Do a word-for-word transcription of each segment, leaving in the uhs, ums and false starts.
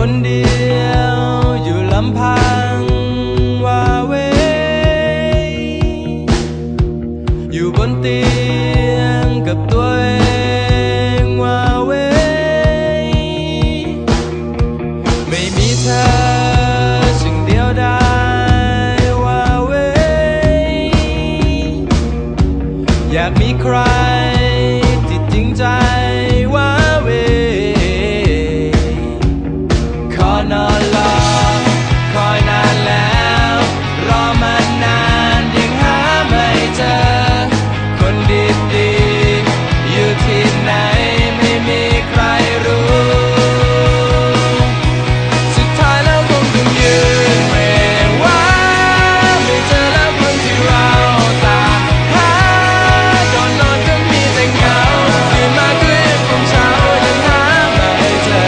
คนเดียวอยู่ลำพังว่าเวอยู่บนเตียงกับตัวเองว่าเวไม่มีเธอสิ่งเดียวได้ว่าเวอยากมีใครที่จริงใจว่าเวขอนอนรอคอยนานแล้วรอมานานยังหาไม่เจอคนดีๆอยู่ที่ไหนไม่มีใครรู้สุดท้ายแล้วคงต้องยืนเววาไม่เจอแล้วคนที่เราตามหาก่อนนอนก็มีแต่เงาตื่นมาก็ยังคงเช้ายังหาไม่เจอ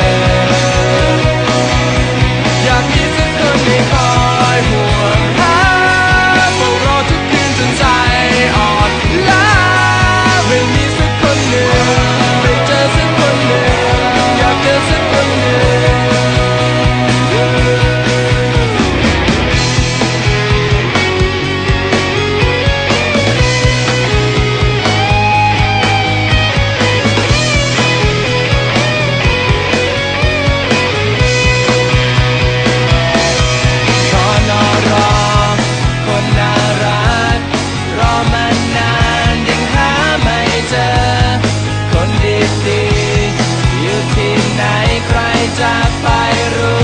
อยากมีสักคนที่คอยห่วงหาเฝ้ารอทุกคืนจนใจอ่อนล้าไม่มีสักคนหนึ่งไม่เจอสักคนหนึ่งอยากเจอสักคนหนึ่งขอนอนรอคนน่ารักรอมานานยังหาไม่เจอคนดีๆอยู่ที่ไหนใครจะไปรู้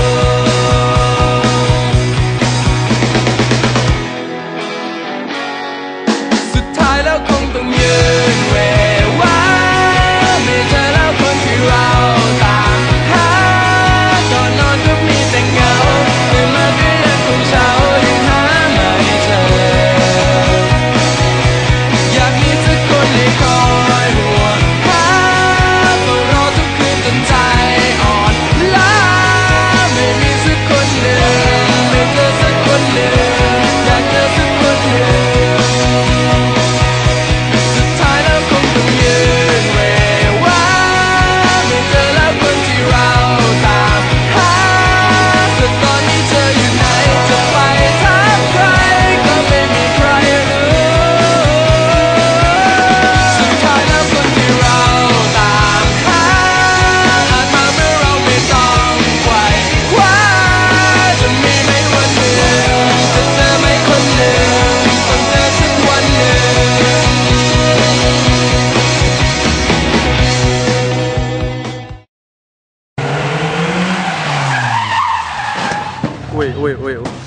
สุดท้ายแล้วคงต้องยืนเววาไม่เจอแล้วคนที่เราตามหาก่อนนอนก็มีแต่เงาตื่นมาก็ยังคงเช้ายังหาไม่เจออยากมีสักคนให้คอยห่วงหาเฝ้ารอทุกคืนจนใจอ่อนล้าไม่มีสักคนหนึ่งไม่เจอสักคนหนึ่งอยากเจอสักคนหนึ่งสุดท้ายแล้วคงต้องยืนเววาไม่เจอแล้วคนที่เราตามหาแต่ตอนนี้เธออยู่ไหนจะไปถามใครก็ไม่มีใครรู้สุดท้ายแล้วคนที่เราตามหาอาจมาเมื่อเราไม่ต้องไขว่คว้าจะมีไหมวันหนึ่งจะเจอไหมคนหนึ่งต้องเจอสักวันหนึ่งอุ้ยอุ้ยอุ้ย